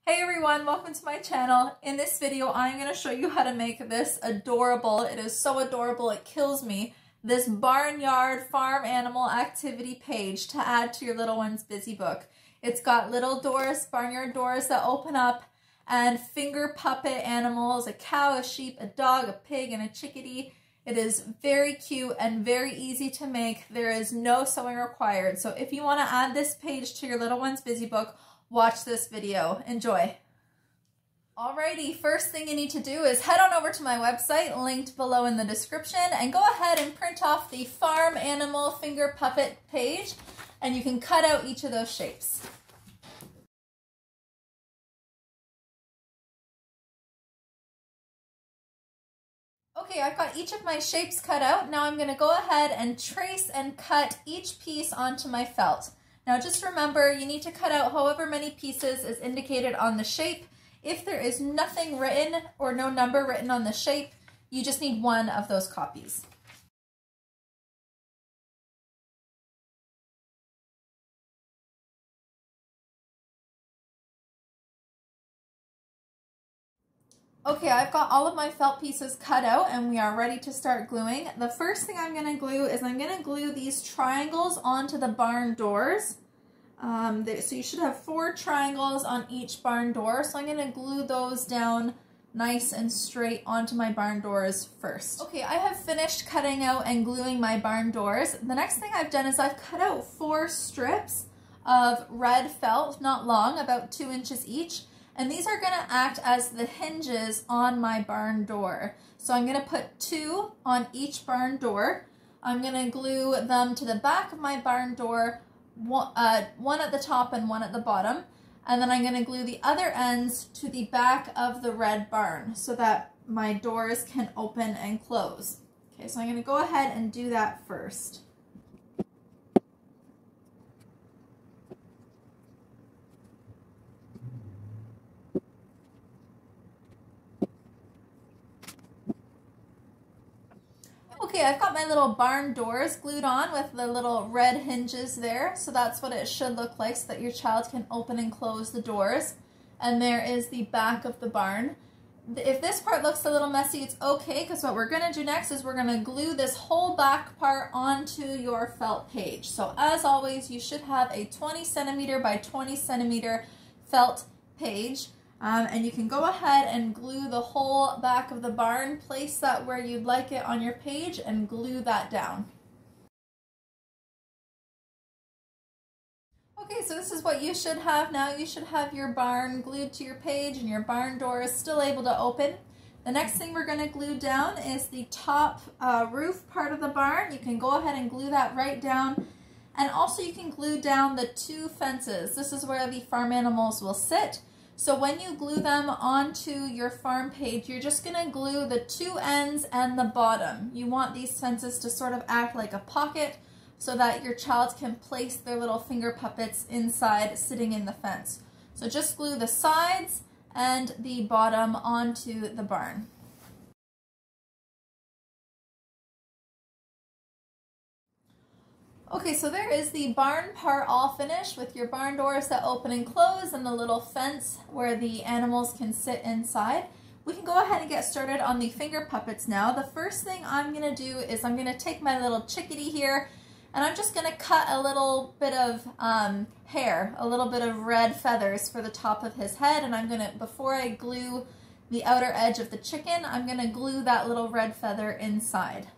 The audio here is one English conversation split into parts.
Hey everyone, welcome to my channel. In this video, I'm going to show you how to make this adorable, it is so adorable it kills me, this barnyard farm animal activity page to add to your little one's busy book. It's got little doors, barnyard doors that open up, and finger puppet animals, a cow, a sheep, a dog, a pig, and a chickadee. It is very cute and very easy to make. There is no sewing required. So if you want to add this page to your little one's busy book, watch this video. Enjoy. Alrighty, first thing you need to do is head on over to my website, linked below in the description, and go ahead and print off the farm animal finger puppet page, and you can cut out each of those shapes. Okay, I've got each of my shapes cut out. Now I'm going to go ahead and trace and cut each piece onto my felt. Now just remember, you need to cut out however many pieces is indicated on the shape. If there is nothing written or no number written on the shape, you just need one of those copies. Okay, I've got all of my felt pieces cut out and we are ready to start gluing. The first thing I'm going to glue is I'm going to glue these triangles onto the barn doors. So you should have 4 triangles on each barn door. So I'm going to glue those down nice and straight onto my barn doors first. Okay, I have finished cutting out and gluing my barn doors. The next thing I've done is I've cut out 4 strips of red felt, not long, about 2 inches each. And these are going to act as the hinges on my barn door. So I'm going to put 2 on each barn door. I'm going to glue them to the back of my barn door, one at the top and one at the bottom. And then I'm going to glue the other ends to the back of the red barn so that my doors can open and close. Okay, so I'm going to go ahead and do that first. Okay, I've got my little barn doors glued on with the little red hinges there. So that's what it should look like so that your child can open and close the doors. And there is the back of the barn. If this part looks a little messy, it's okay, because what we're going to do next is we're going to glue this whole back part onto your felt page. So as always, you should have a 20 centimeter by 20 centimeter felt page. And you can go ahead and glue the whole back of the barn, place that where you'd like it on your page, and glue that down. Okay, so this is what you should have now. You should have your barn glued to your page and your barn door is still able to open. The next thing we're going to glue down is the top roof part of the barn. You can go ahead and glue that right down. And also you can glue down the 2 fences. This is where the farm animals will sit. So when you glue them onto your farm page, you're just going to glue the 2 ends and the bottom. You want these fences to sort of act like a pocket so that your child can place their little finger puppets inside sitting in the fence. So just glue the sides and the bottom onto the barn. Okay, so there is the barn part all finished with your barn doors that open and close and the little fence where the animals can sit inside. We can go ahead and get started on the finger puppets now. The first thing I'm going to do is I'm going to take my little chickadee here and I'm just going to cut a little bit of hair, a little bit of red feathers for the top of his head, and I'm going to, before I glue the outer edge of the chicken, I'm going to glue that little red feather inside.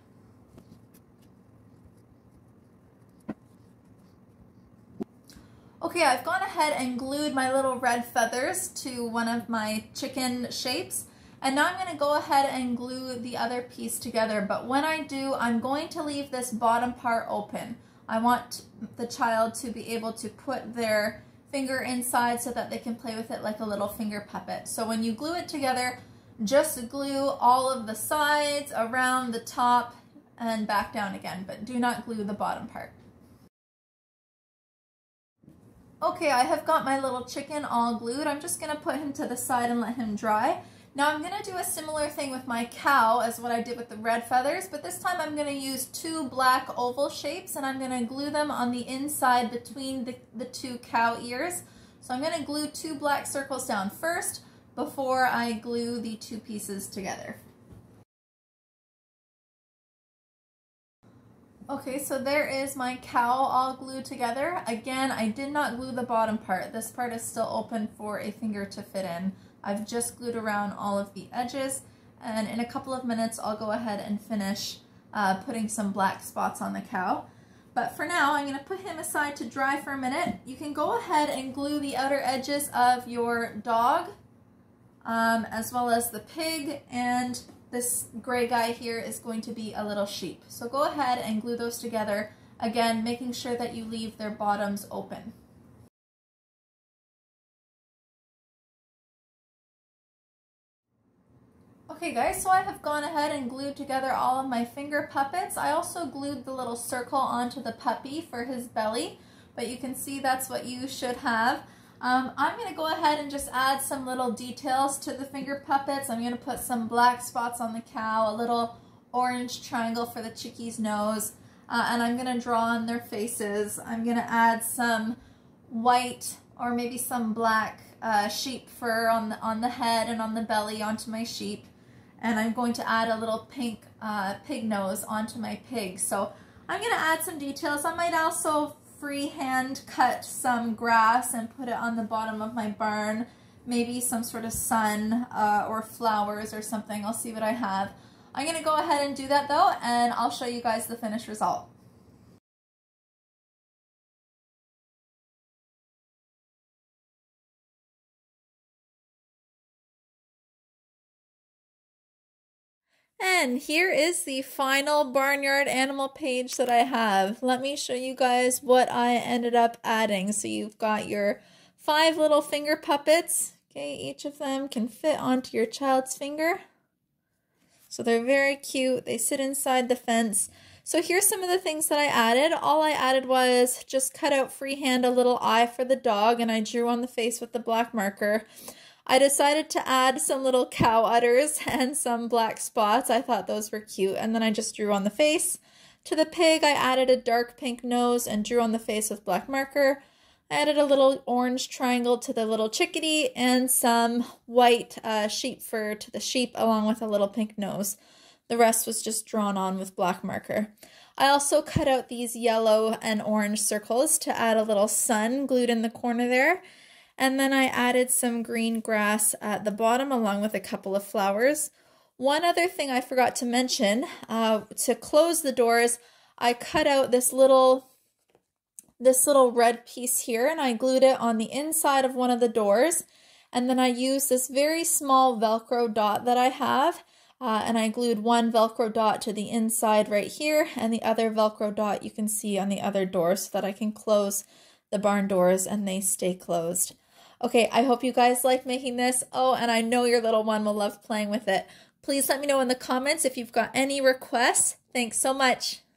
Okay, I've gone ahead and glued my little red feathers to one of my chicken shapes, and now I'm going to go ahead and glue the other piece together, but when I do, I'm going to leave this bottom part open. I want the child to be able to put their finger inside so that they can play with it like a little finger puppet. So when you glue it together, just glue all of the sides, around the top, and back down again, but do not glue the bottom part. Okay, I have got my little chicken all glued. I'm just going to put him to the side and let him dry. Now I'm going to do a similar thing with my cow as what I did with the red feathers, but this time I'm going to use 2 black oval shapes and I'm going to glue them on the inside between the 2 cow ears So I'm going to glue 2 black circles down first before I glue the 2 pieces together. Okay, so there is my cow all glued together. Again, I did not glue the bottom part. This part is still open for a finger to fit in. I've just glued around all of the edges, and in a couple of minutes I'll go ahead and finish putting some black spots on the cow. But for now, I'm going to put him aside to dry for a minute. You can go ahead and glue the outer edges of your dog, as well as the pig, and this gray guy here is going to be a little sheep. So go ahead and glue those together, again, making sure that you leave their bottoms open. Okay guys, so I have gone ahead and glued together all of my finger puppets. I also glued the little circle onto the puppy for his belly, but you can see that's what you should have. I'm going to go ahead and just add some little details to the finger puppets. I'm going to put some black spots on the cow, a little orange triangle for the chickie's nose, and I'm going to draw on their faces. I'm going to add some white or maybe some black sheep fur on the head and on the belly onto my sheep. And I'm going to add a little pink pig nose onto my pig. So I'm going to add some details. I might also freehand cut some grass and put it on the bottom of my barn, maybe some sort of sun or flowers or something. I'll see what I have. I'm going to go ahead and do that though, and I'll show you guys the finished result. And here is the final barnyard animal page that I have. Let me show you guys what I ended up adding. So you've got your 5 little finger puppets. Okay, each of them can fit onto your child's finger. So they're very cute. They sit inside the fence. So here's some of the things that I added. All I added was just cut out freehand a little eye for the dog, and I drew on the face with the black marker. I decided to add some little cow udders and some black spots. I thought those were cute, and then I just drew on the face. To the pig, I added a dark pink nose and drew on the face with black marker. I added a little orange triangle to the little chickadee and some white sheep fur to the sheep, along with a little pink nose. The rest was just drawn on with black marker. I also cut out these yellow and orange circles to add a little sun glued in the corner there. And then I added some green grass at the bottom along with a couple of flowers. One other thing I forgot to mention, to close the doors, I cut out this little red piece here, and I glued it on the inside of one of the doors. And then I used this very small Velcro dot that I have, and I glued one Velcro dot to the inside right here, and the other Velcro dot you can see on the other door so that I can close the barn doors and they stay closed. Okay, I hope you guys like making this. Oh, and I know your little one will love playing with it. Please let me know in the comments if you've got any requests. Thanks so much.